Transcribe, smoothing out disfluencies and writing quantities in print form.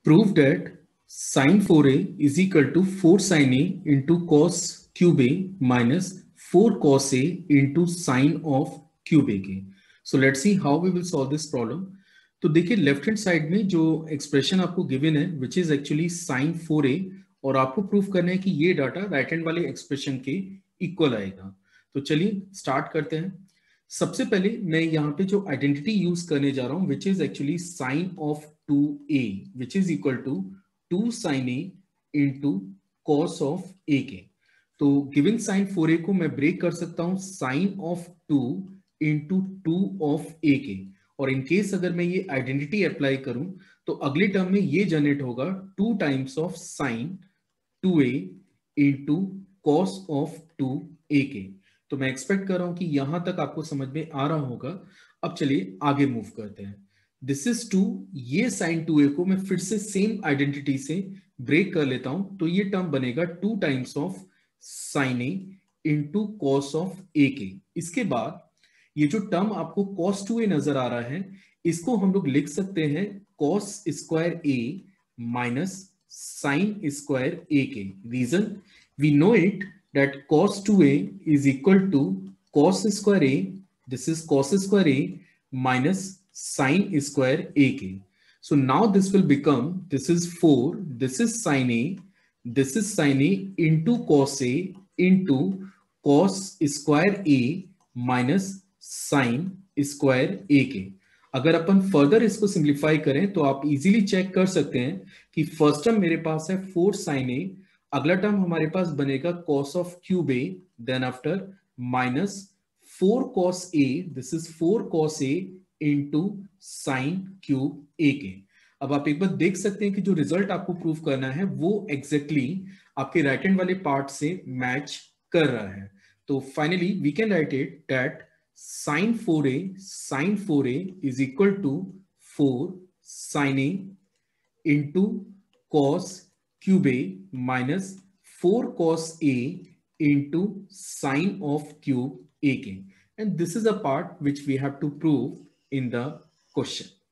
Prove that sin 4a is equal to 4 sin a into cos cube a minus 4 cos a into sin of cube a के. So let's see how we will solve this problem. तो देखिए left hand side में जो expression आपको given है विच is actually sin 4a और आपको proof करना है कि ये डाटा राइट हैंड वाले एक्सप्रेशन के इक्वल आएगा. तो चलिए स्टार्ट करते हैं. सबसे पहले मैं यहाँ पे जो आइडेंटिटी यूज करने जा रहा हूँ which is actually sine of 2a which is equal to 2 sin a into cos of a के. तो गिवन साइन 4a को मैं ब्रेक कर सकता हूँ sine of 2 into 2 of a के. और इन केस अगर मैं ये आइडेंटिटी अप्लाई करूं तो अगले टर्म में ये जनरेट होगा 2 times of sine 2a into cos of 2a के. तो मैं एक्सपेक्ट कर रहा हूं कि यहां तक आपको समझ में आ रहा होगा. अब चलिए आगे मूव करते हैं. This is 2. ये साइन 2a को मैं फिर से सेम आइडेंटिटी से ब्रेक कर लेता हूं तो ये टर्म बनेगा 2 times of sine a into cos of a के. इसके बाद ये जो टर्म आपको cos 2a नजर आ रहा है इसको हम लोग लिख सकते हैं cos square a minus sine square a के. Reason we know it that cos 2a is equal to cos square a, this is cos square a minus sin square a k. So now this will become, this is 4, this is sin a, this is sin a into cos a into cos square a minus sin square a k. अगर अपन further इसको simplify करें तो आप easily check कर सकते हैं कि first term मेरे पास है 4 sin a, अगला टर्म हमारे पास बनेगा cos of cube a, then after minus 4 cos a, this is 4 cos a into sine cube a के. अब आप एक बार देख सकते हैं कि जो रिजल्ट आपको प्रूव करना है वो एग्जैक्टली आपके राइट हैंड वाले पार्ट से मैच कर रहा है. तो finally we can write it that sin 4a is equal to 4 sin a into cos cube a minus 4 cos a into sine of cube a k. And this is a part which we have to prove in the question.